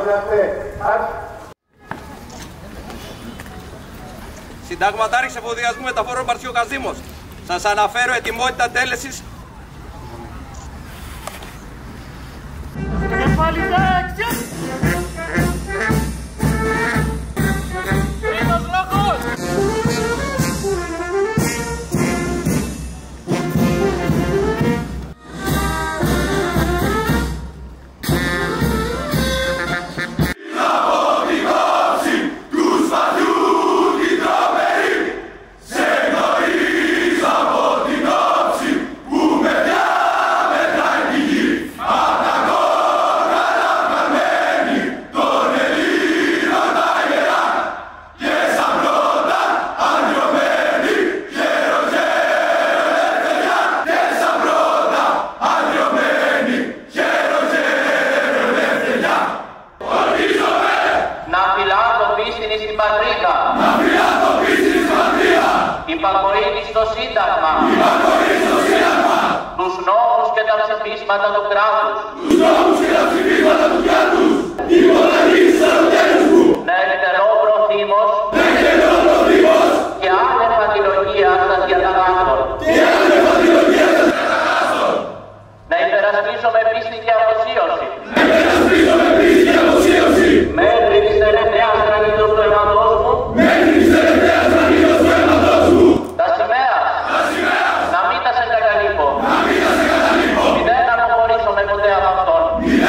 Συνταγματάρχης Εφοδιασμού Μεταφορών Παρσίου Καζίμος. Σας αναφέρω ετοιμότητα τέλεσης. Κεφάλι δεξιά! Τρίτος λόγος! Υπακοή στο Σύνταγμα. Τους νόμους και τα ψηφίσματα του κράτους. Να ελευθερώ προθήμως και άνευ αντιλογίας στα διαταγάτων. Να υπερασπίσω με πίστη και αφοσίωση. Μέχρι της τελευταίας γραμμής του αίματος μου. Να μην τα σε εγκαταλείπω. Δεν θα αποχωρήσουμε ποτέ από αυτόν.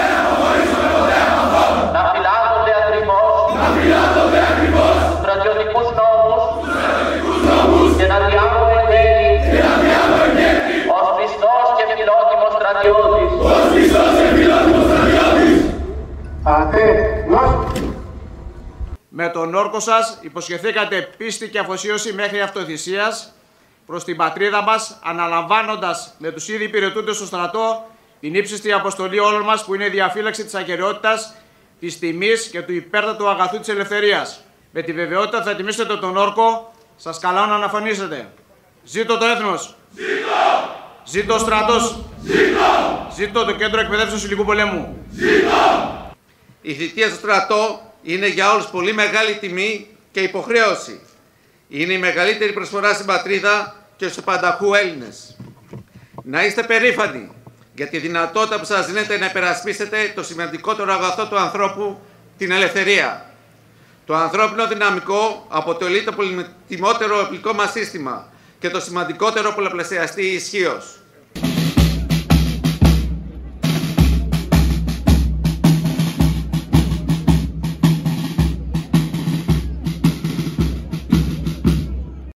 Να φυλάγονται ακριβώς στρατιωτικούς νόμους και να διάγω εν γέννη ως πιστός και φιλότιμος στρατιώτης. Με τον όρκο σας υποσχεθήκατε πίστη και αφοσίωση μέχρι αυτοθυσίας προς την πατρίδα μας, αναλαμβάνοντας με τους ήδη υπηρετούντες στο στρατό την ύψιστη αποστολή όλων μας, που είναι η διαφύλαξη της ακεραιότητας, της τιμής και του υπέρτατου αγαθού της ελευθερίας. Με τη βεβαιότητα ότι θα τιμήσετε τον όρκο, σας καλώ να αναφωνήσετε. Ζήτω το έθνος! Ζήτω! Ζήτω ο στρατός! Ζήτω! Ζήτω το Κέντρο Εκπαιδεύσεως Υλικού Πολέμου! Ζήτω! Η θητεία στο στρατό είναι για όλους πολύ μεγάλη τιμή και υποχρέωση. Είναι η μεγαλύτερη προσφορά στην πατρίδα και στους πανταχού Έλληνες. Να είστε περήφανοι για τη δυνατότητα που σας δίνετε να υπερασπίσετε το σημαντικότερο αγαθό του ανθρώπου, την ελευθερία. Το ανθρώπινο δυναμικό αποτελεί το πολυτιμότερο οπλικό μας σύστημα και το σημαντικότερο πολλαπλασιαστή ισχύος.